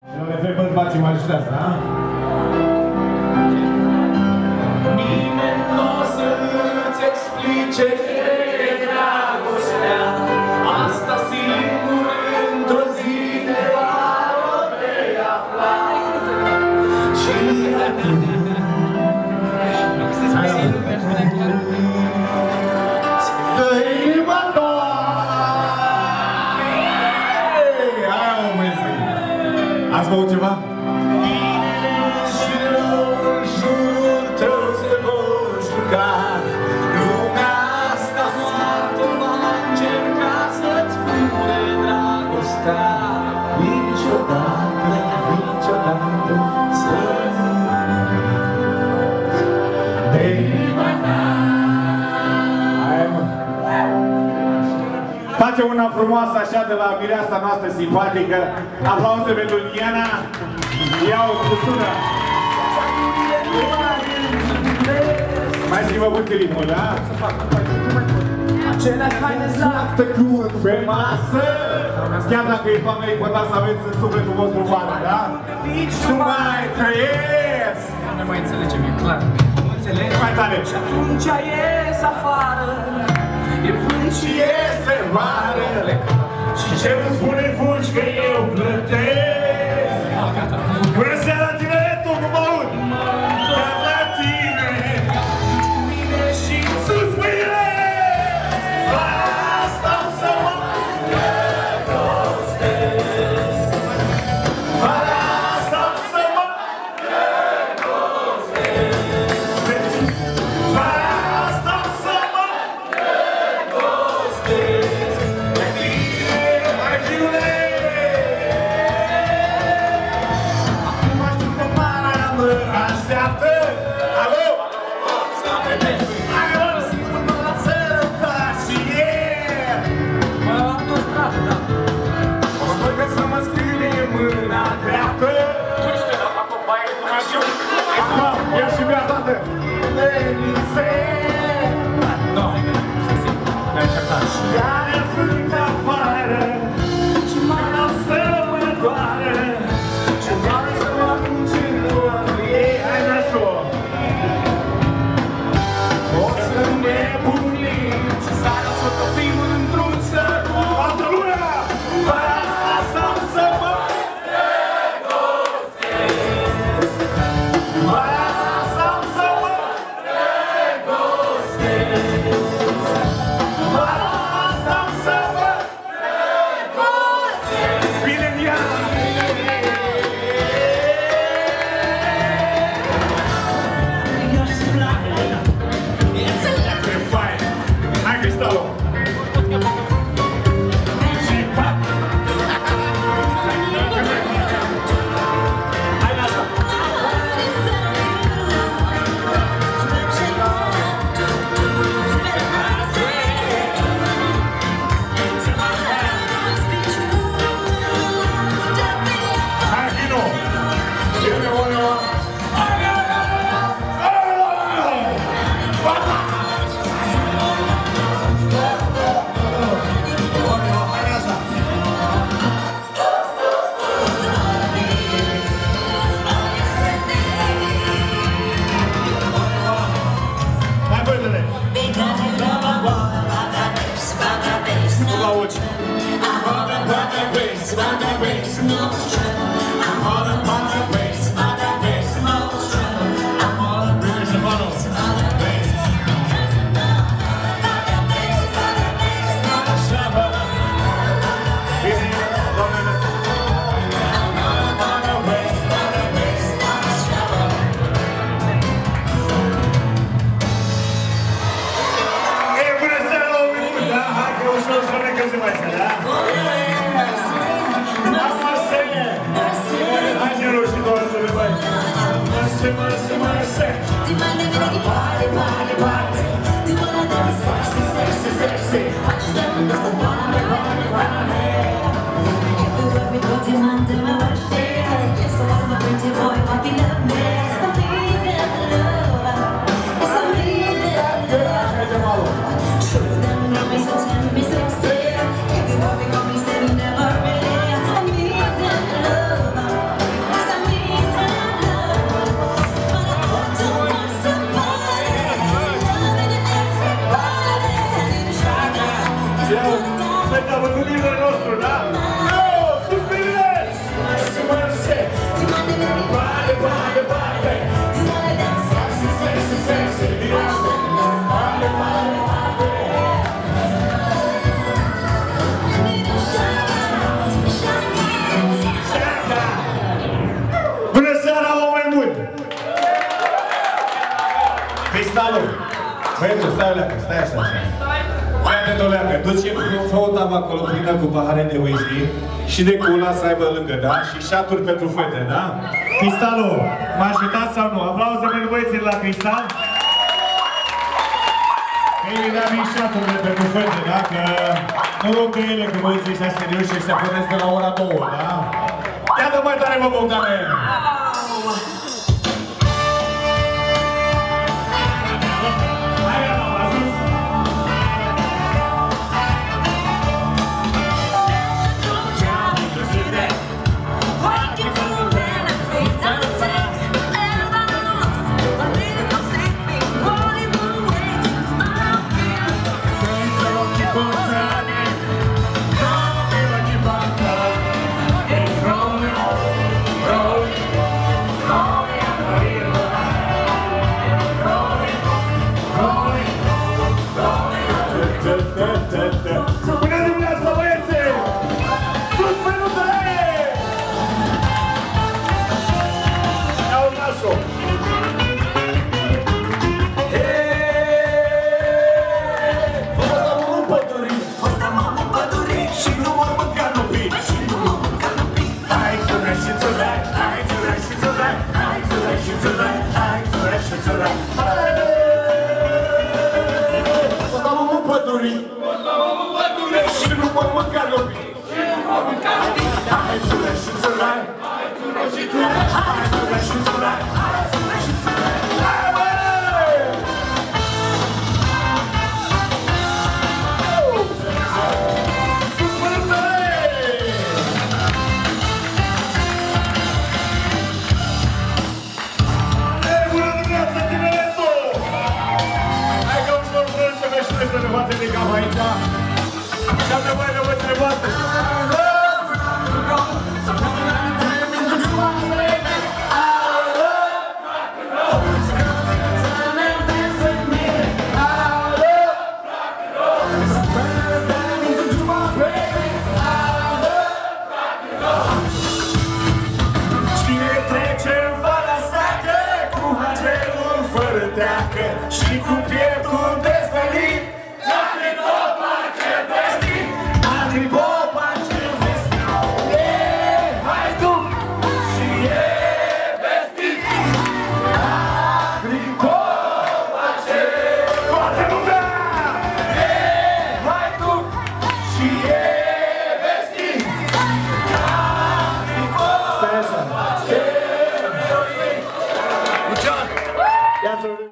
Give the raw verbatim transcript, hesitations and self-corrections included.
Le fai bărbații mă ajutați, da? Nimeni nu o să-ți explice ce e dragostea. Asta singur într-o zi te va vei afla. Și atunci dă inima doar. Aia o mezi. Ați băut ceva? Binele și răul în jurul tău se vor juca. Lumea asta moartă va încerca să-ți fure dragostea. Niciodată, niciodată să nu de inima ta. Hai, mă. Face una frumoasă așa de la mireasa noastră simpatică. Aplauze pentru Diana. Iau cu sună. Mai schimbă puțin ritmul, da? Aceleași haine Laptă crud pe masă. Chiar dacă e toamnă, e important să aveți în sufletul vostru vară, da? Nu mai trăiesc! Nu mai înțelegem, e clar. Nu înțelegi? Mai tare! Și atunci ies afară. E vânt și Este vară! Și ce îmi spune fulgi că eu plătesc? Bună seara, tineretul, cum mă aud? Chiar la tine! mine și Sus mâine! Asta o să mă dragostesc. Vara asta o să mă Vara asta o să mă Dragostesc. De tine, mai fiule! Acum știu că mara mă Așteaptă! Alo! Hai, mă, sigur mă la sărătat și e. Mă la autostradă, da. O spun că să mă scrie mâna dreaptă. Tu știi, dar fac o baie cu mașină. Mă, ia și mea toată! Lenițe. Nu, mi-am certat. Iar vânt afară Și mai să mă doară și vreau să mă apuci în urmă. Ei, hai nașul! O să nebunim și seara să topim într-un sărut. Toată lumea! Vara asta o să mă Vara asta o să mă Vara asta o să mă Bine, Diana! E fain! Hai, Cristalo! Și pac! Hai la asta! Hai, Vino! Eu me voy a... Hai, băietele! Nu la ochi! Bine, Ștefano! Bine, doamnele! Ei, bună seara la un minut, da? Hai că ușor, ușor ne căzim mai seara, da? Hai, genul și două să le băi! Mărse, mărse, mărse! Never really, I need that love. Cristalul! Băietul, stai o leacă, stai așa, așa. Fii atent o leacă, duci, fă o tavă acolo plină cu pahare de whisky și de cola să aibă lângă, da? Și șaturi pentru fete, da? Cristalul, mă ajutați sau nu? Aplauze pentru băieții la Cristal. Ei, mi dea mie șaturile pentru fete, da? Că nu rog de ele, că băieții ăștia serioși și ăștia pornesc de la ora două, da? Ia dă mai tare, mă, Bogdane! Și cu pieptul desvelit, n-are popa ce vestit, n-are popa ce vestit. E haiduc și e vestit, n-are popa ce toată lumea. E haiduc și e vestit, n-are popa ce vestit. Ia să